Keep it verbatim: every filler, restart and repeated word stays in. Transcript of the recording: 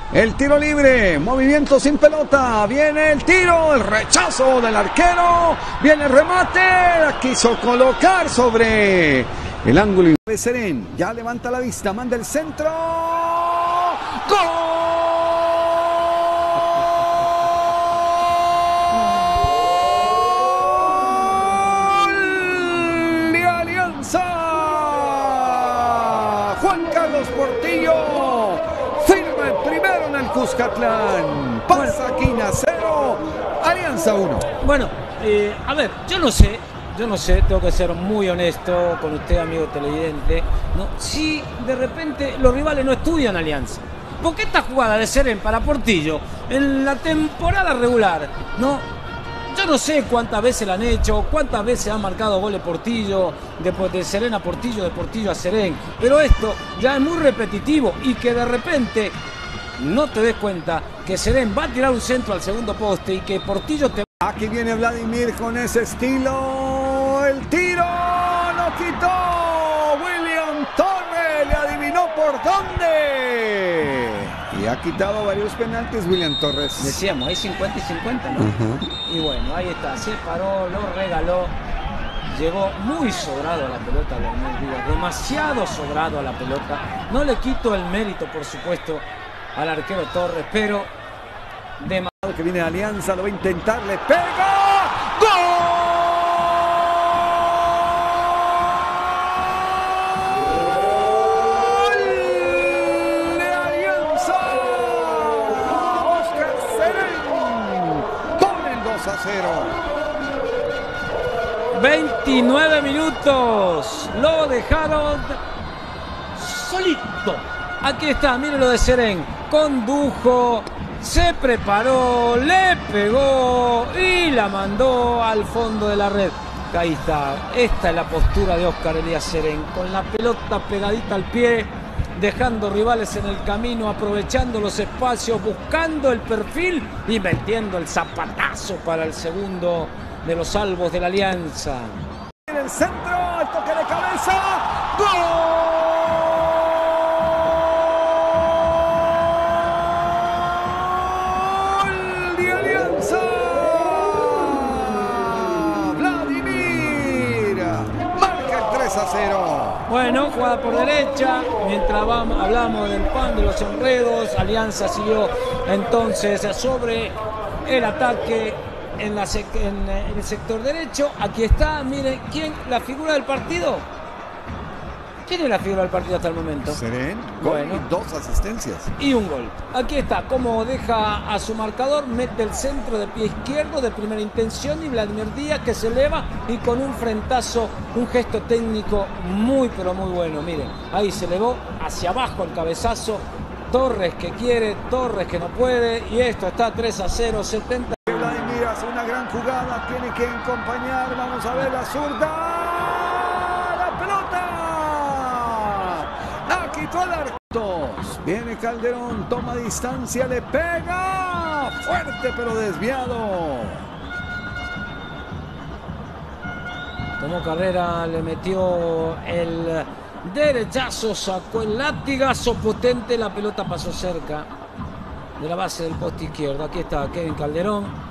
El tiro libre, movimiento sin pelota, viene el tiro, el rechazo del arquero, viene el remate, la quiso colocar sobre el ángulo. Serén, ya levanta la vista, manda el centro, ¡gol! De Alianza, Juan Carlos Portillo. Firma el primero en el Cuscatlán. Pasa Quina cero, Alianza uno. Bueno, eh, a ver, yo no sé, yo no sé, tengo que ser muy honesto con usted, amigo televidente, ¿no? Si de repente los rivales no estudian Alianza. Porque esta jugada de Serén para Portillo en la temporada regular, ¿no? Yo no sé cuántas veces la han hecho, cuántas veces han marcado goles Portillo, de, de Serén a Portillo, de Portillo a Serén. Pero esto ya es muy repetitivo y que de repente no te des cuenta que Serén va a tirar un centro al segundo poste y que Portillo te... Aquí viene Vladimir con ese estilo. El tiro lo quitó. William Torres le adivinó por dónde. Y ha quitado varios penaltis William Torres. Decíamos, hay cincuenta y cincuenta, ¿no? Uh-huh. Y bueno, ahí está, se paró, lo regaló. Llegó muy sobrado a la pelota Vladimir Díaz, demasiado sobrado a la pelota. No le quito el mérito, por supuesto, al arquero Torres, pero demasiado. Que viene Alianza, lo va a intentar, le pega. ¡Gol! De Alianza. Oscar Serén pone el dos a cero. veintinueve minutos, lo dejaron solito. Aquí está, miren lo de Serén, condujo, se preparó, le pegó y la mandó al fondo de la red. Ahí está, esta es la postura de Oscar Elías Serén, con la pelota pegadita al pie, dejando rivales en el camino, aprovechando los espacios, buscando el perfil y metiendo el zapatazo para el segundo de los salvos de la Alianza. En el centro, el toque de cabeza, ¡gol! De Alianza, Vladimir marca el tres a cero. Bueno, jugada por derecha, mientras vamos, hablamos del pan de los enredos, Alianza siguió entonces sobre el ataque. En, la sec en, en el sector derecho, aquí está, miren, ¿quién? La figura del partido. ¿Quién es la figura del partido hasta el momento? Serén, gol bueno, y dos asistencias. Y un gol. Aquí está, como deja a su marcador, mete el centro de pie izquierdo de primera intención y Vladimir Díaz que se eleva y con un frentazo, un gesto técnico muy pero muy bueno. Miren, ahí se elevó hacia abajo el cabezazo. Torres que quiere, Torres que no puede y esto está tres a cero, setenta. Vladimir hace una gran jugada, tiene que acompañar, vamos a ver la zurda, la pelota, la quitó el arco. Viene Calderón, toma distancia, le pega, fuerte pero desviado. Tomó carrera, le metió el derechazo, sacó el latigazo potente, la pelota pasó cerca de la base del poste izquierdo. Aquí está Kevin Calderón.